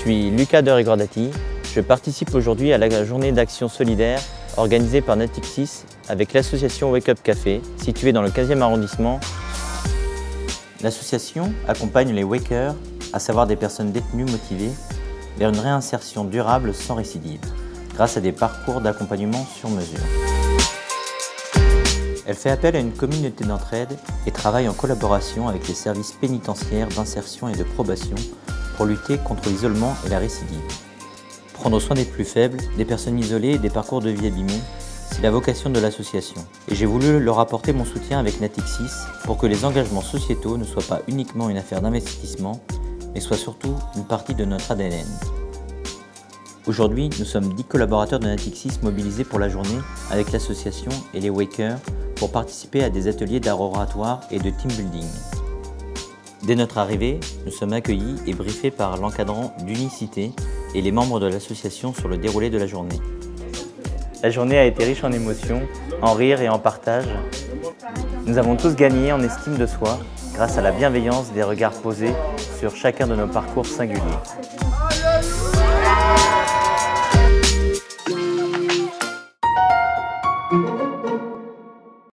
suis Lucas de Rigordati. Je participe aujourd'hui à la journée d'action solidaire organisée par Natixis avec l'association Wake Up Café, située dans le 15e arrondissement. L'association accompagne les Wakers, à savoir des personnes détenues motivées, vers une réinsertion durable sans récidive, grâce à des parcours d'accompagnement sur mesure. Elle fait appel à une communauté d'entraide et travaille en collaboration avec les services pénitentiaires d'insertion et de probation pour lutter contre l'isolement et la récidive. Prendre soin des plus faibles, des personnes isolées et des parcours de vie abîmés, c'est la vocation de l'association. Et j'ai voulu leur apporter mon soutien avec Natixis pour que les engagements sociétaux ne soient pas uniquement une affaire d'investissement, mais soient surtout une partie de notre ADN. Aujourd'hui, nous sommes 10 collaborateurs de Natixis mobilisés pour la journée avec l'association et les Wakers pour participer à des ateliers d'art oratoire et de team building. Dès notre arrivée, nous sommes accueillis et briefés par l'encadrant d'Unicité et les membres de l'association sur le déroulé de la journée. La journée a été riche en émotions, en rires et en partage. Nous avons tous gagné en estime de soi grâce à la bienveillance des regards posés sur chacun de nos parcours singuliers.